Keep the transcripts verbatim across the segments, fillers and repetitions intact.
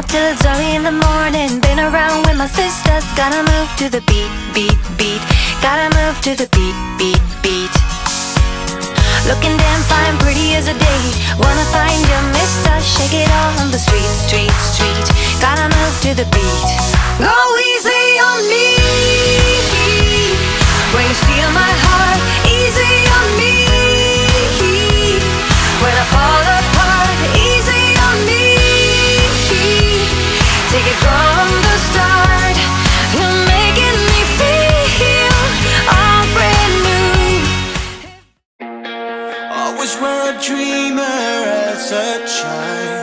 till it's early in the morning. Been around with my sisters. Gotta move to the beat, beat, beat. Gotta move to the beat, beat, beat. Looking damn fine, pretty as a day. Wanna find your mister. Shake it all on the street, street, street. Gotta move to the beat. Go easy on me. When you steal my heart, easy on me. When I fall apart, easy on me. Take it from the start. You're making me feel all brand new. Always were a dreamer as a child.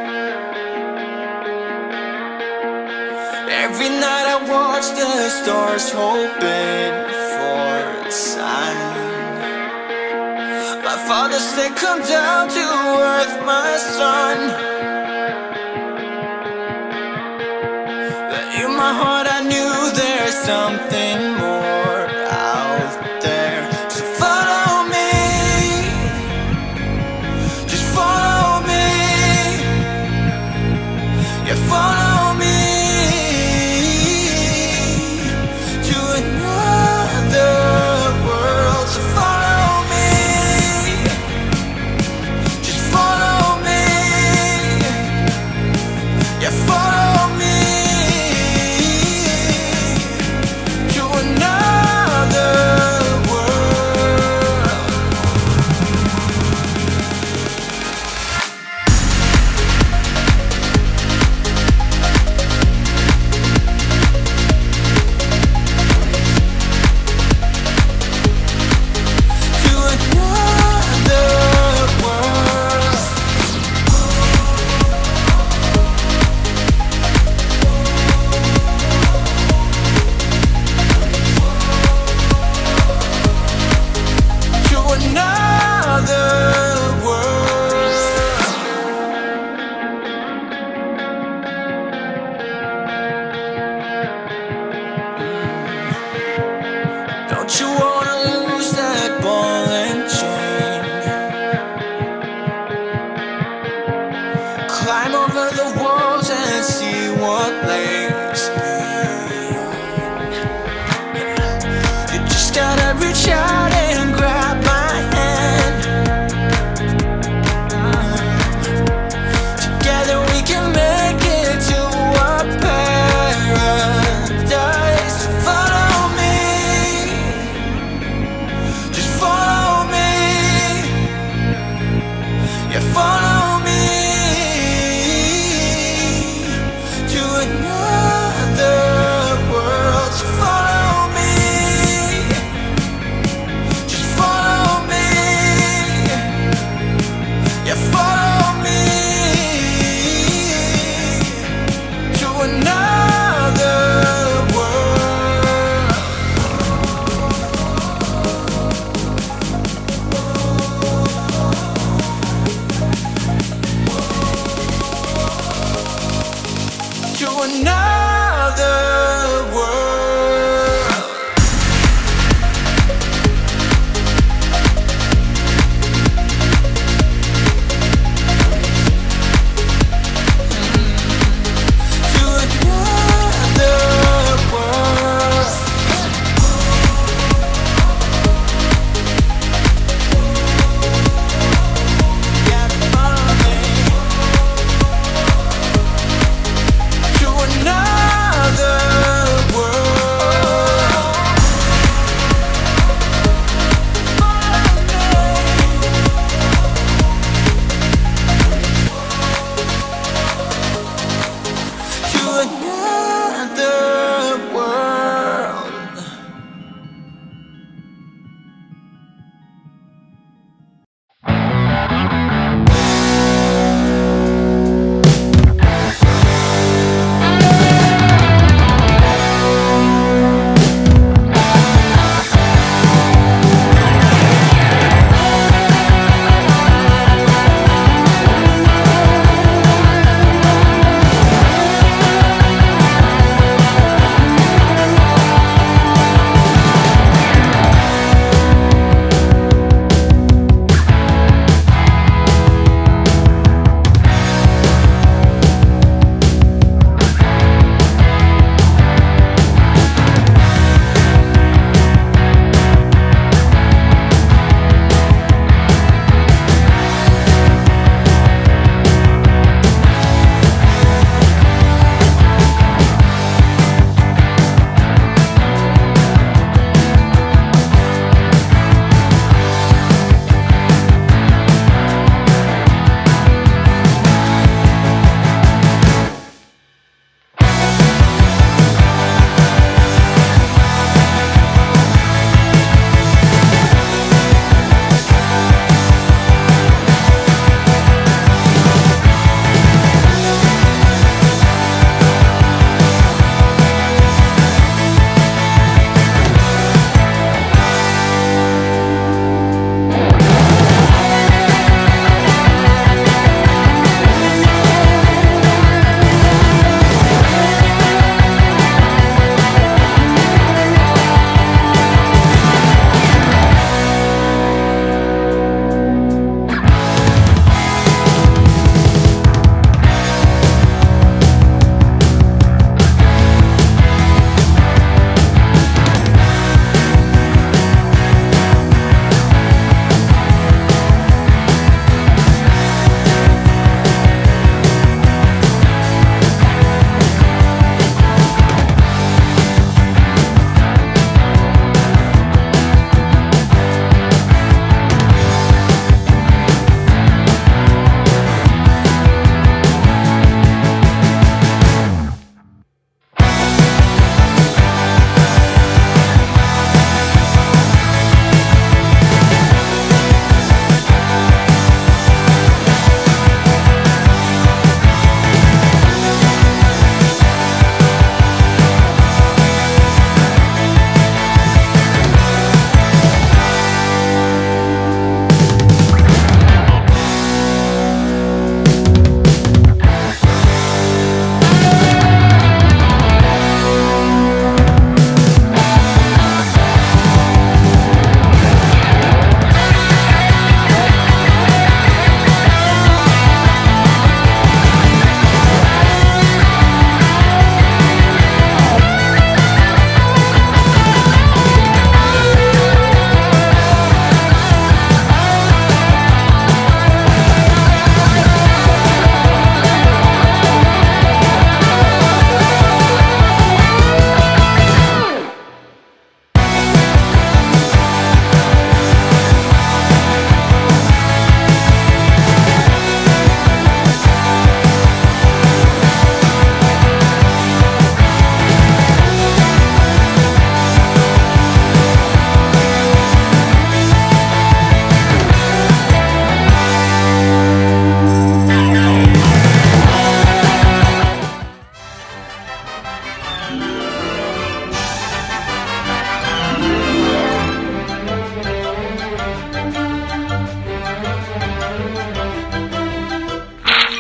Every night I watch the stars, hoping for a sign. My father said, come down to earth, my son. But in my heart I knew there's something more out there. So follow me, just follow me. Yeah, follow me to another world. So follow me, just follow me. Yeah, follow me to another world. To another world. To another world. Don't you wanna lose that ball and chain? Climb over the walls and see what lays beyond. You just gotta reach out and grab my hand. Together we can make it to a paradise. Follow me, just follow me. Yeah, follow me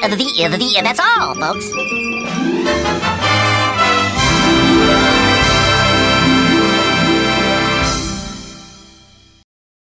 the, the, the, that's all, folks.